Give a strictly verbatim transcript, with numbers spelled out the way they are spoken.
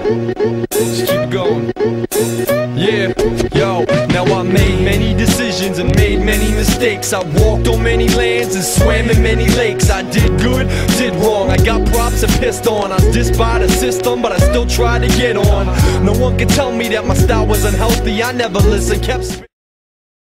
Just keep it going. Yeah, yo, now I made many decisions and made many mistakes. I walked on many lands and swam in many lakes. I did good, did wrong, I got props and pissed on. I was dissed by the system, but I still tried to get on. No one could tell me that my style was unhealthy. I never listened, kept